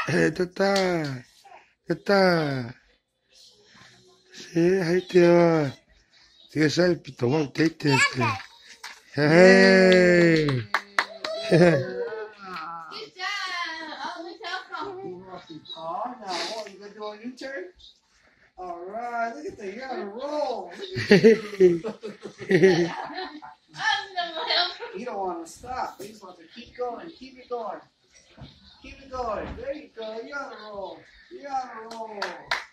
됐다. 됐다. See, how you doing? Sige, selfie. Tomang take it. Hey. Good job. Oh, look how Oh, now what? You gonna do a U-turn? All right, look at that. You're on a roll. You don't want to stop. You just want to keep going. Keep it going. Keep it going. There you go. You're on a roll. You're on a roll.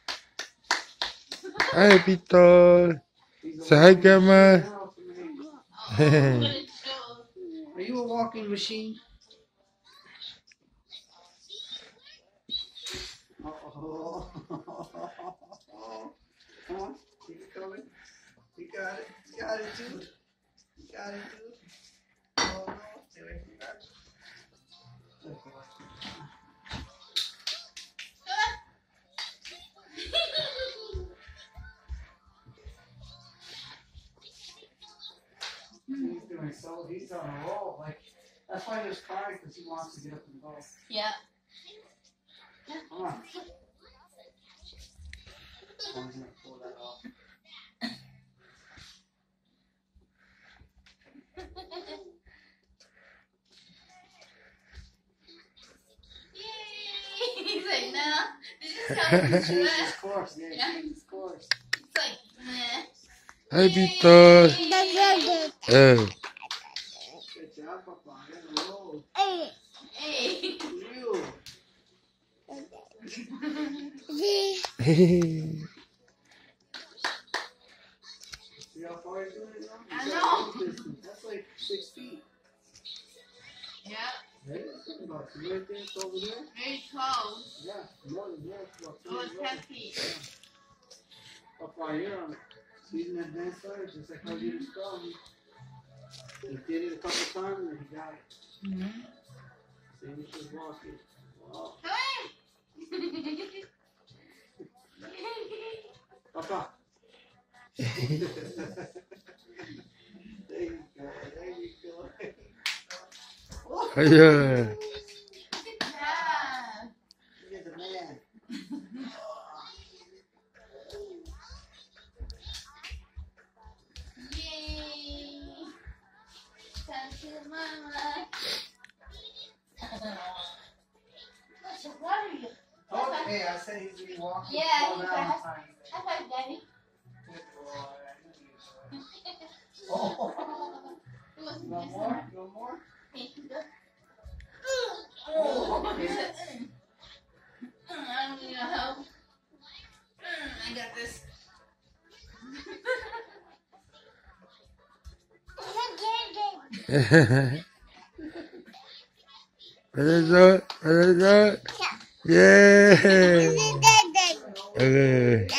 Hi, Peter. Say hi, Grandma. Are you a walking machine? Oh. Come on. Keep it going. You got it. You got it, too. You got it, too. Oh, no. Stay away from that. He's doing so. He's on a roll. Like, that's why he was crying, because he wants to get up and go. Yeah. Come on. I'm going to pull that off. Yay! He's like, no. This is how you do Change it. his course. Yeah, change his course. It's like, meh. Hi, Peter. Good job, Papa. You're on a roll. Hey. You. See how far you're doing it now? I know. That's like 6 feet. Yeah. Right? About 2 right there. It's over there. Very close. Yeah, more than that. It's about 2 Oh, right it's there. 10 feet. Papa, you're on it. He's an advanced player, just like how you described him. He did it a couple times and he got it. Mm-hmm. Same as his walking. Wow. Papa. There you go. There you go. Yeah. Good job. Look at the man. Yay. Time to mama. What are you? Oh, hey, I said he's going to be walking. Yeah, Slow he's down fast. time. High five, Daddy. Good boy. Oh. It was You want more? You want more? Oh. I don't need no help. I got this. What is that? What is that? Yeah. Okay.